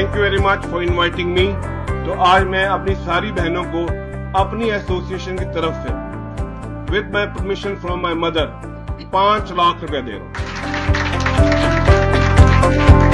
Thank you very much for inviting me. तो आज मैं अपनी सारी बहनों को अपनी एसोसिएशन की तरफ से with my permission from my mother 5 lakh रुपए दे रहा हूँ।